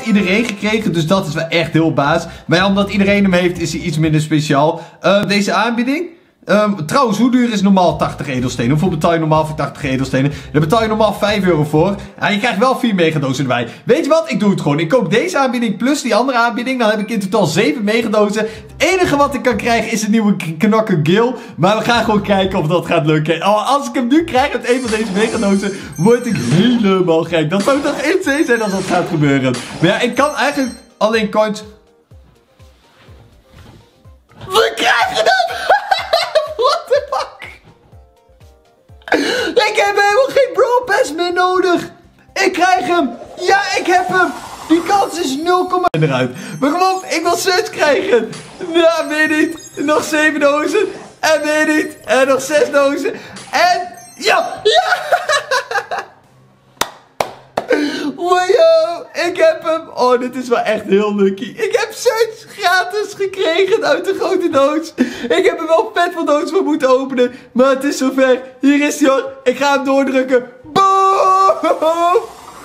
heeft iedereen gekregen, dus dat is wel echt heel baas. Maar ja, omdat iedereen hem heeft, is hij iets minder speciaal. Deze aanbieding. Trouwens, hoe duur is normaal 80 edelstenen? Hoeveel betaal je normaal voor 80 edelstenen? Daar betaal je normaal 5 euro voor. En je krijgt wel 4 megadozen erbij. Weet je wat? Ik doe het gewoon. Ik koop deze aanbieding plus die andere aanbieding. Dan heb ik in totaal 7 megadozen. Het enige wat ik kan krijgen is een nieuwe knakker Gil. Maar we gaan gewoon kijken of dat gaat lukken. Als ik hem nu krijg met een van deze megadozen, word ik helemaal gek. Dat zou toch insane zijn als dat gaat gebeuren. Maar ja, ik kan eigenlijk alleen coins... We krijgen hem! Ik heb helemaal geen Brawl Pass meer nodig. Ik krijg hem. Ja, ik heb hem. Die kans is 0, eruit. Maar gewoon, ik wil search krijgen. Ja, weer niet. Nog 7 dozen. En weer niet. En nog 6 dozen. En... Ja. Ja. Wow, ik heb hem. Oh, dit is wel echt heel lucky. Ik heb search gratis gekregen uit de grote doos. Ik heb er wel vet veel doos voor moeten openen. Maar het is zover. Hier is hij hoor. Ik ga hem doordrukken. Boom!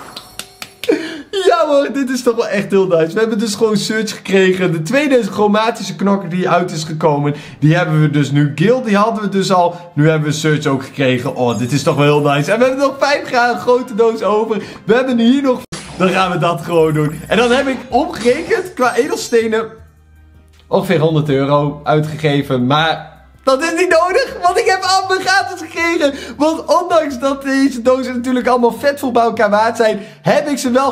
Ja hoor, dit is toch wel echt heel nice. We hebben dus gewoon search gekregen. De tweede chromatische knokker die uit is gekomen. Die hebben we dus nu. Gil, die hadden we dus al. Nu hebben we search ook gekregen. Oh, dit is toch wel heel nice. En we hebben nog 5 grote doos over. We hebben hier nog... Dan gaan we dat gewoon doen. En dan heb ik omgerekend qua edelstenen ongeveer 100 euro uitgegeven. Maar... dat is niet nodig, want ik heb Amber gratis gekregen. Want ondanks dat deze dozen natuurlijk allemaal vet vol bij elkaar waard zijn, heb ik ze wel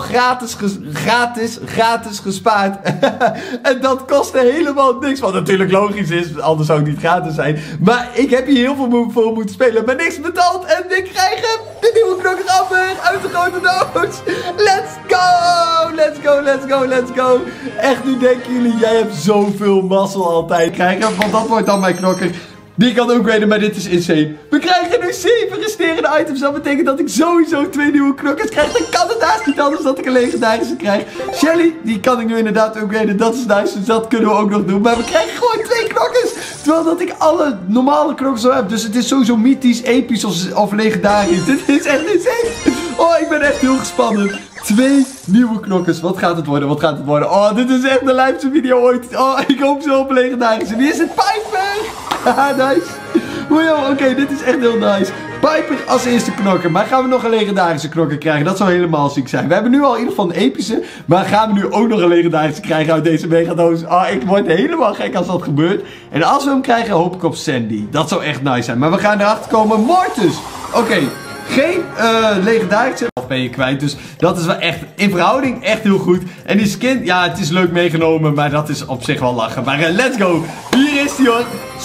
gratis gespaard. En dat kostte helemaal niks. Wat natuurlijk logisch is, anders zou het niet gratis zijn. Maar ik heb hier heel veel voor moeten spelen, maar niks betaald. En ik krijg hem, de nieuwe knokker Amber uit de grote doos. Let's go, let's go, let's go, let's go. Echt, nu denken jullie, jij hebt zoveel mazzel altijd krijgen. Want dat wordt dan mijn knokker. Die kan ook weten, maar dit is insane. We krijgen nu 7 resterende items. Dat betekent dat ik sowieso 2 nieuwe knokkers krijg. Dan kan het haast niet anders dat ik een legendarische krijg. Shelly, die kan ik nu inderdaad ook weten. Dat is nice, dus dat kunnen we ook nog doen. Maar we krijgen gewoon 2 knokkers. Terwijl dat ik alle normale knokkers al heb. Dus het is sowieso mythisch, episch of legendarisch. Dit is echt insane. Oh, ik ben echt heel gespannen. 2 nieuwe knokkers. Wat gaat het worden? Wat gaat het worden? Oh, dit is echt de lijpste video ooit. Oh, ik hoop zo op een legendarische. Wie is het? Piper! Haha, nice. Wow, oké, dit is echt heel nice. Piper als eerste knokker. Maar gaan we nog een legendarische knokker krijgen? Dat zou helemaal ziek zijn. We hebben nu al in ieder geval een epische. Maar gaan we nu ook nog een legendarische krijgen uit deze megadoos? Oh, ik word helemaal gek als dat gebeurt. En als we hem krijgen, hoop ik op Sandy. Dat zou echt nice zijn. Maar we gaan erachter komen. Mortis! Oké. Geen legendarische of ben je kwijt. Dus dat is wel echt in verhouding echt heel goed. En die skin, ja, het is leuk meegenomen. Maar dat is op zich wel lachen. Maar let's go. Hier is die hoor.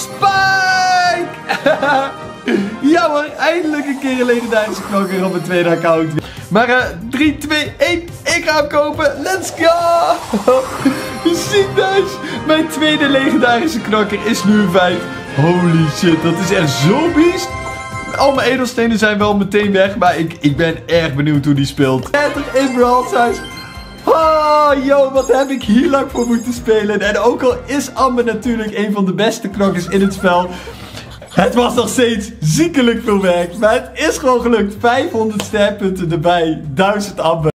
Spike! Ja hoor, eindelijk een keer een legendarische knokker op mijn tweede account. Maar 3, 2, 1. Ik ga hem kopen. Let's go! Ziek nice. Mijn tweede legendarische knokker is nu 5. Holy shit, dat is echt zo beest. Al mijn edelstenen zijn wel meteen weg, maar ik ben erg benieuwd hoe die speelt. 30 in Brawl Stars. Oh, yo, wat heb ik hier lang voor moeten spelen. En ook al is Amber natuurlijk een van de beste knokkers in het spel, het was nog steeds ziekelijk veel werk. Maar het is gewoon gelukt. 500 sterpunten erbij, 1000 Amber.